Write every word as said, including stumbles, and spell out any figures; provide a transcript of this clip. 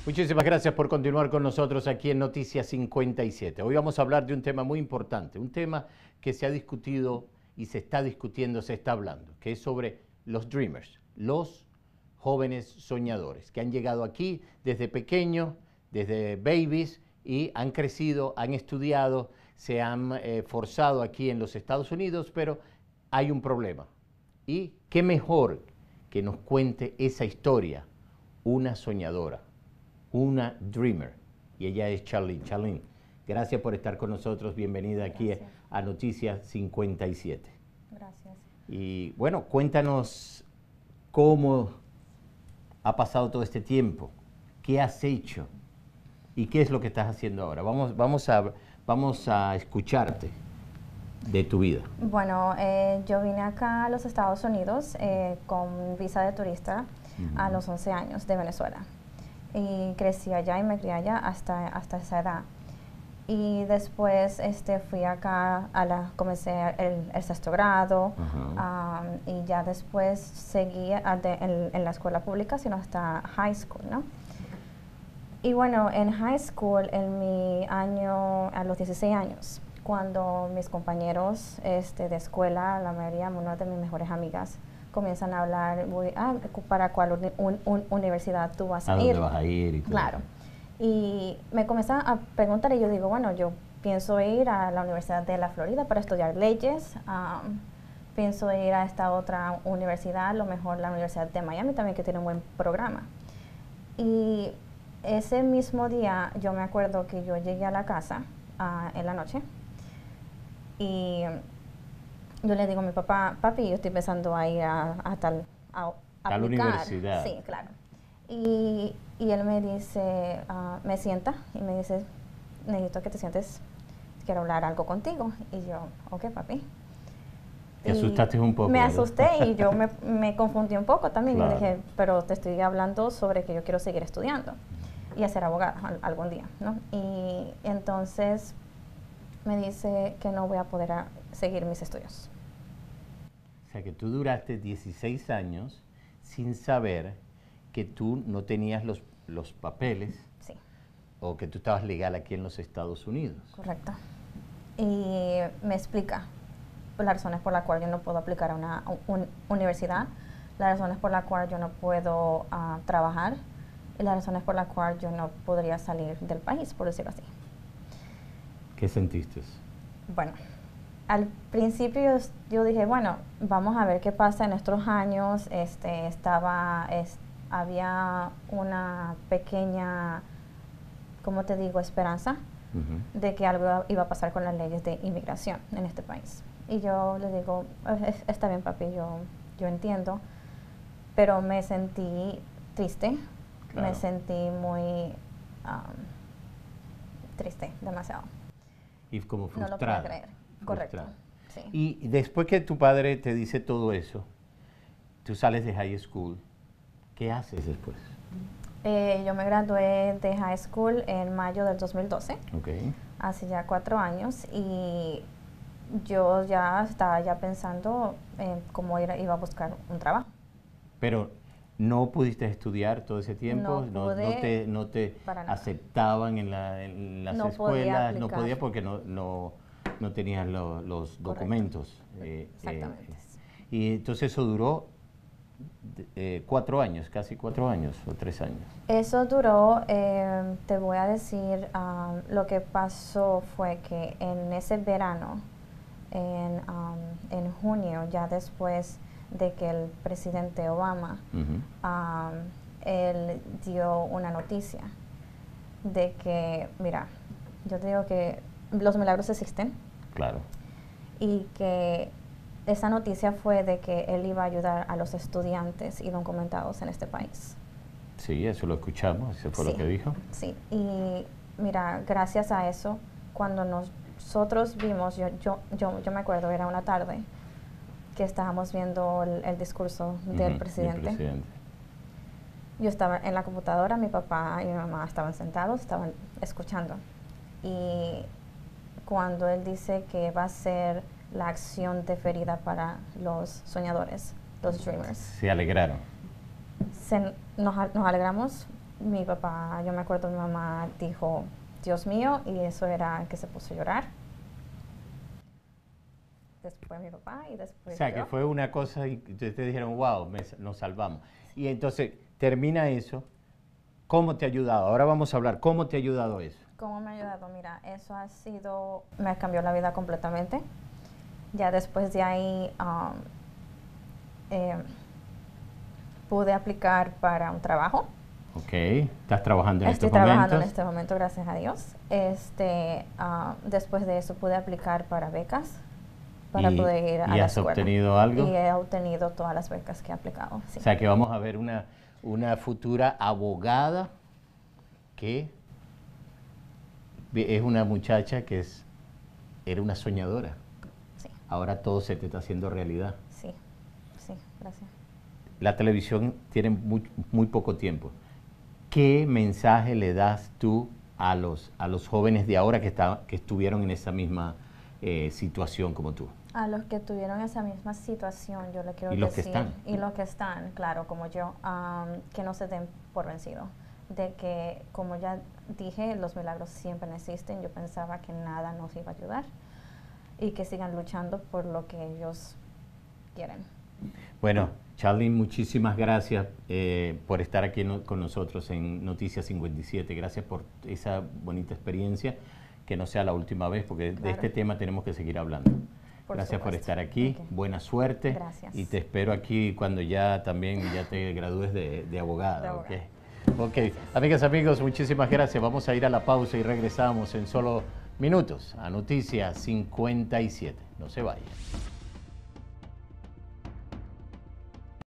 Muchísimas gracias por continuar con nosotros aquí en Noticias cincuenta y siete. Hoy vamos a hablar de un tema muy importante, un tema que se ha discutido y se está discutiendo, se está hablando, que es sobre los dreamers, los jóvenes soñadores, que han llegado aquí desde pequeños, desde babies, y han crecido, han estudiado, se han eh, forzado aquí en los Estados Unidos, pero hay un problema. Y qué mejor que nos cuente esa historia una soñadora, una dreamer, y ella es Charlene. Charlene, gracias por estar con nosotros, bienvenida aquí Gracias. a Noticias cincuenta y siete. Gracias. Y bueno, cuéntanos cómo ha pasado todo este tiempo, qué has hecho y qué es lo que estás haciendo ahora. Vamos, vamos, a, vamos a escucharte de tu vida. Bueno, eh, yo vine acá a los Estados Unidos eh, con visa de turista uh-huh. a los once años de Venezuela. Y crecí allá y me crié allá hasta, hasta esa edad. Y después este, fui acá, a la, comencé el, el sexto grado uh-huh. um, y ya después seguí a de, en, en la escuela pública, sino hasta high school, ¿no? Y bueno, en high school, en mi año, a los dieciséis años, cuando mis compañeros este, de escuela, la mayoría, una de mis mejores amigas, comienzan a hablar, voy, ah, ¿para cuál uni un, un, universidad tú vas a, ¿A ir? dónde vas a ir? Y todo. Claro. Y me comienzan a preguntar y yo digo, bueno, yo pienso ir a la Universidad de la Florida para estudiar leyes, um, pienso ir a esta otra universidad, a lo mejor la Universidad de Miami también, que tiene un buen programa. Y ese mismo día yo me acuerdo que yo llegué a la casa uh, en la noche y yo le digo a mi papá, papi, yo estoy pensando a ir a, a tal, a, a a la universidad. Sí, claro. Y, y él me dice, uh, me sienta y me dice, necesito que te sientes, quiero hablar algo contigo. Y yo, ok, papi. Te y asustaste un poco. Me ¿verdad? asusté y yo me, me confundí un poco también. Claro. Yo dije, pero te estoy hablando sobre que yo quiero seguir estudiando y ser abogada al, algún día, ¿no? Y entonces me dice que no voy a poder a seguir mis estudios. O sea que tú duraste dieciséis años sin saber que tú no tenías los, los papeles, sí. o que tú estabas legal aquí en los Estados Unidos. Correcto. Y me explica las razones por las cuales yo no puedo aplicar a una un, universidad, las razones por las cuales yo no puedo uh, trabajar y las razones por las cuales yo no podría salir del país, por decirlo así. ¿Qué sentiste? Bueno, al principio yo, yo dije, bueno, vamos a ver qué pasa en estos años. Este, estaba, es, había una pequeña, ¿cómo te digo?, esperanza uh-huh. de que algo iba a pasar con las leyes de inmigración en este país. Y yo le digo, está bien, papi, yo, yo entiendo, pero me sentí triste, claro. me sentí muy um, triste, demasiado. Y como frustrada. No lo puedo creer. Correcto. Sí. Y después que tu padre te dice todo eso, tú sales de high school, ¿qué haces después? Eh, yo me gradué de high school en mayo del dos mil doce, okay. hace ya cuatro años, y yo ya estaba ya pensando en cómo ir, iba a buscar un trabajo. Pero ¿no pudiste estudiar todo ese tiempo? No, pude, no, no te, no te aceptaban en, la, en las no escuelas, no podías porque no, no, no tenías lo, los documentos. Eh, Exactamente. Eh, y entonces eso duró eh, cuatro años, casi cuatro años o tres años. Eso duró, eh, te voy a decir, um, lo que pasó fue que en ese verano, en, um, en junio, ya después de que el presidente Obama, uh-huh. um, él dio una noticia de que, mira, yo te digo que los milagros existen. Claro. Y que esa noticia fue de que él iba a ayudar a los estudiantes indocumentados en este país. Sí, eso lo escuchamos, eso fue sí, lo que dijo. Sí, y mira, gracias a eso, cuando nos, nosotros vimos, yo, yo, yo, yo me acuerdo, era una tarde, que estábamos viendo el, el discurso uh-huh, del presidente. presidente. Yo estaba en la computadora, mi papá y mi mamá estaban sentados, estaban escuchando. Y cuando él dice que va a ser la acción deferida para los soñadores, los dreamers. Se alegraron. Se, nos, nos alegramos, mi papá, yo me acuerdo mi mamá dijo, Dios mío, y eso era que se puso a llorar. Después mi papá y después O sea, yo. que fue una cosa y ustedes dijeron, wow, me- nos salvamos. Y entonces termina eso. ¿Cómo te ha ayudado? Ahora vamos a hablar, ¿cómo te ha ayudado eso? ¿Cómo me ha ayudado? Mira, eso ha sido, me cambió la vida completamente. Ya después de ahí um, eh, pude aplicar para un trabajo. Ok, ¿estás trabajando en Estoy estos trabajando en momentos? este momento, gracias a Dios. Este, ah, después de eso pude aplicar para becas, para ¿Y- poder ir a y la has escuela. obtenido algo? Y he obtenido todas las becas que he aplicado. Sí. O sea, que vamos a ver una, una futura abogada que es una muchacha que es, era una soñadora. Sí, Ahora todo se te está haciendo realidad. sí, sí, gracias. La televisión tiene muy, muy poco tiempo. ¿Qué mensaje le das tú a los, a los jóvenes de ahora que, está, que estuvieron en esa misma eh, situación como tú? A los que tuvieron esa misma situación, yo le quiero Y los que decir, están. y los que están, claro, como yo, am, que no se den por vencido. De que, como ya dije, los milagros siempre existen. Yo pensaba que nada nos iba a ayudar. Y que sigan luchando por lo que ellos quieren. Bueno, Charlene, muchísimas gracias eh, por estar aquí no, con nosotros en Noticias cincuenta y siete. Gracias por esa bonita experiencia. Que no sea la última vez, porque de Claro. este tema tenemos que seguir hablando. Por Gracias por supuesto. estar aquí. Ok. Buena suerte. Gracias. Y te espero aquí cuando ya también ya te gradúes de, de abogada. De abogada. ¿Ok? Ok, amigas, amigos, muchísimas gracias. Vamos a ir a la pausa y regresamos en solo minutos a Noticias cincuenta y siete. No se vayan.